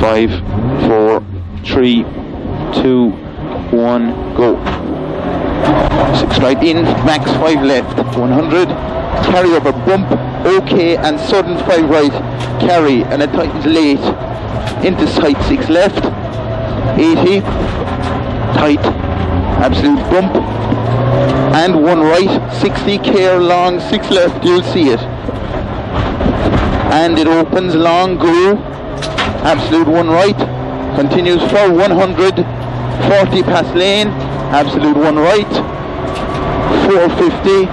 5, 4, 3, 2, 1, go. 6 right in, max 5 left, 100, carry over bump, okay, and sudden 5 right, carry, and it tightens late, into tight 6 left, 80, tight, absolute bump, and 1 right, 60, care, long, 6 left, you'll see it, and it opens, long, go, absolute 1 right, continues for 100, 40 past lane, absolute 1 right, 450,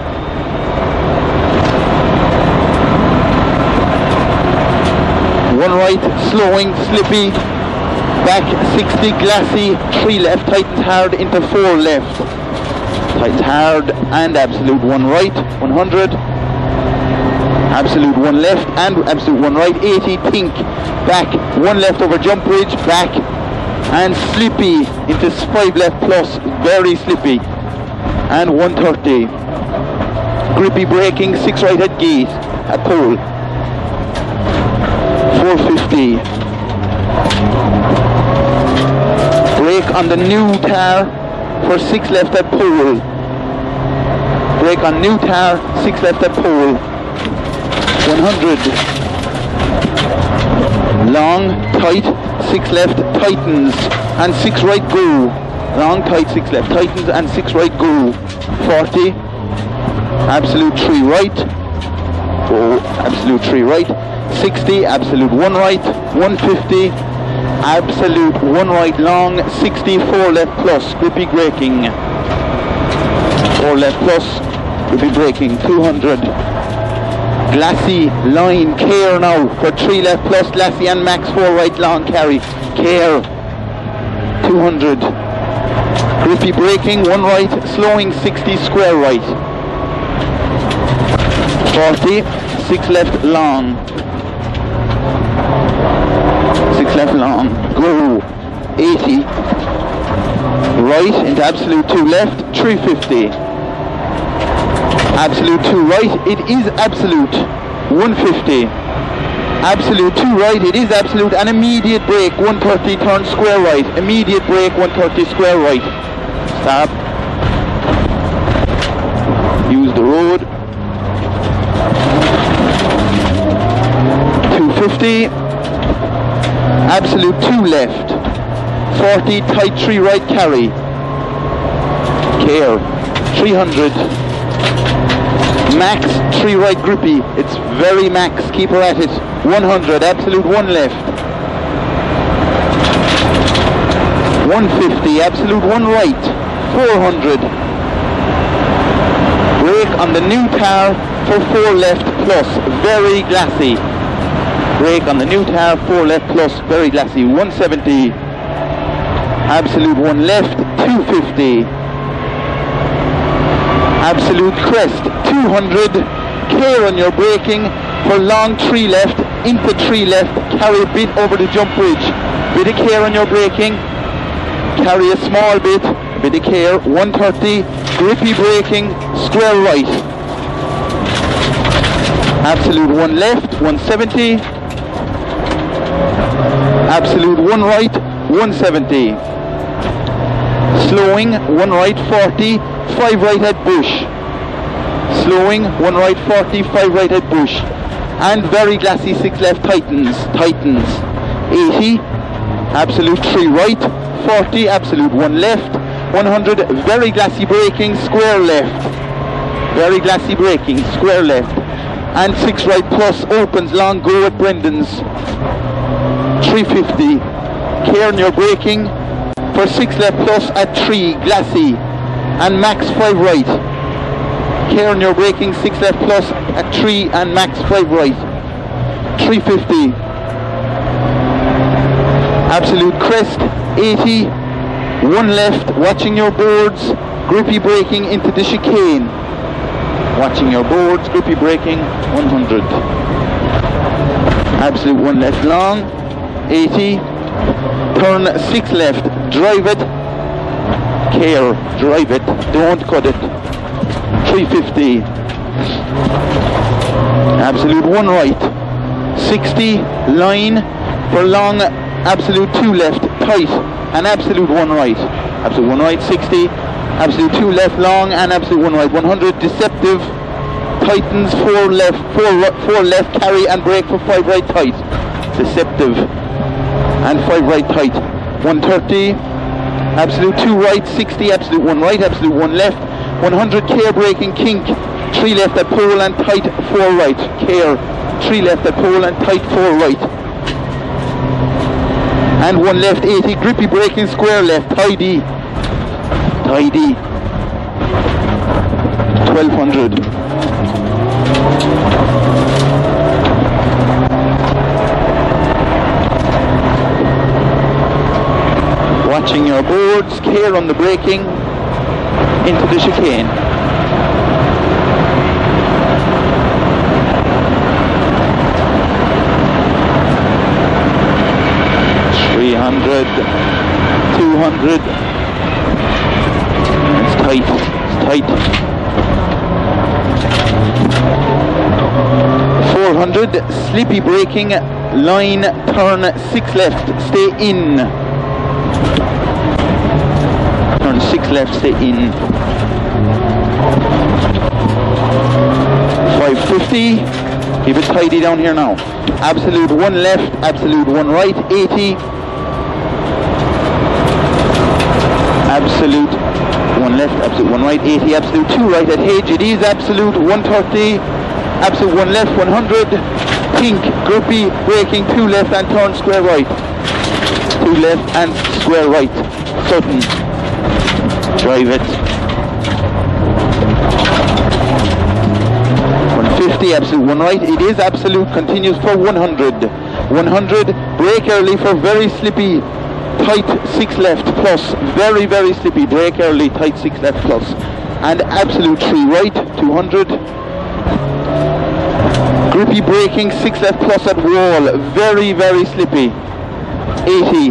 one right, slowing, slippy, back 60, glassy, 3 left, tightens hard into 4 left, tightens hard, and absolute 1 right, 100, absolute 1 left, and absolute 1 right, 80, think, back, 1 left over jump bridge, back, and slippy into 5 left plus, very slippy, and 130, grippy braking, 6 right at gate, at pole, 450, brake on the new tar for 6 left at pole, brake on new tar, 6 left at pole, 100, long, tight, 6 left, tightens, and 6 right, go, long, tight, 6 left, tightens, and 6 right, go, 40, absolute 3 right, go, absolute 3 right, 60, absolute 1 right, 150, absolute 1 right, long, 60, 4 left plus, grippy braking, 4 left plus, grippy braking, 200, glassy, line, care now, for 3 left plus, glassy and max, 4 right, long, carry, care, 200, grippy braking, 1 right, slowing, 60, square right, 40, 6 left, long, 6 left, long, go, 80, right into absolute 2 left, 350, absolute 2 right, it is absolute, 150, absolute 2 right, it is absolute, and immediate brake, 130, turn square right, immediate brake, 130, square right, stop, use the road, 250, absolute 2 left, 40, tight 3 right, carry, care, 300, max 3 right, grippy, it's very max, keep her at it, 100, absolute 1 left, 150, absolute 1 right, 400, brake on the new tar for 4 left plus, very glassy, brake on the new tar, 4 left plus, very glassy, 170, absolute 1 left, 250, absolute crest, 200, care on your braking, for long 3 left, into 3 left, carry a bit over the jump bridge, bit of care on your braking, carry a small bit, bit of care, 130, grippy braking, square right, absolute 1 left, 170, absolute 1 right, 170, slowing, 1 right, 40, 5 right at bush, slowing, 1 right, 40, 5 right at bush, and very glassy, 6 left, tightens, 80, absolute 3 right, 40, absolute 1 left, 100, very glassy braking, square left, very glassy braking, square left, and 6 right plus, opens, long, go at Brendan's, 350, care on your braking, for 6 left plus at 3, glassy, and max 5 right, care on your braking, 6 left plus at 3 and max 5 right, 350, absolute crest, 80, 1 left, watching your boards, grippy braking into the chicane, watching your boards, grippy braking, 100, absolute 1 left, long, 80, turn 6 left, drive it, care, drive it, don't cut it, 350, absolute 1 right, 60, line, for long absolute 2 left, tight, and absolute 1 right. Absolute 1 right, 60, absolute 2 left, long, and absolute 1 right. 100, deceptive, tightens, 4 left, 4 left, carry, and brake for 5 right, tight. Deceptive, and 5 right, tight. 130, absolute 2 right, 60, absolute 1 right, absolute 1 left. 100, care, braking, kink, 3 left at pole, and tight, 4 right. Care, 3 left at pole, and tight, 4 right. And 1 left, 80, grippy braking, square left, tidy. Tidy. 1200. Watching your boards, care on the braking into the chicane. $300, $200. It's tight, it's tight. 400, slippy braking, line, turn 6 left, stay in. Turn 6 left, stay in. 550, keep it tidy down here now. Absolute 1 left, absolute 1 right, 80. Absolute 1 left, absolute 1 right, 80, absolute 2 right at Hedge, it is absolute 130, absolute 1 left, 100, pink, grippy, braking, 2 left and turn square right, 2 left and square right, sudden, drive it. 150, absolute 1 right, it is absolute, continues for 100, 100, brake early for very slippy, tight 6 left plus, very very slippy, brake early, tight 6 left plus, and absolute 3 right, 200, grippy braking, 6 left plus at wall, very very slippy, 80,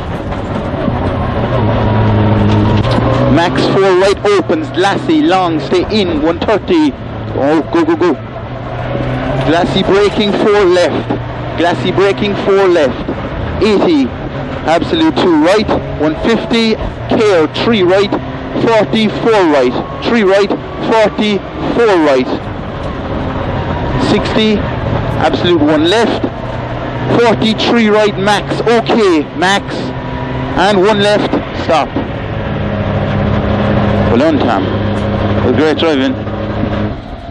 max 4 right opens, glassy, long, stay in, 130, oh go go go, glassy braking 4 left, glassy braking 4 left, 80, absolute 2 right, 150, care 3 right, 40, 4 right, 3 right, 40, 4 right, 60, absolute 1 left, 43 right, max, okay, max, and 1 left, stop. Well done, Tom. It was great driving.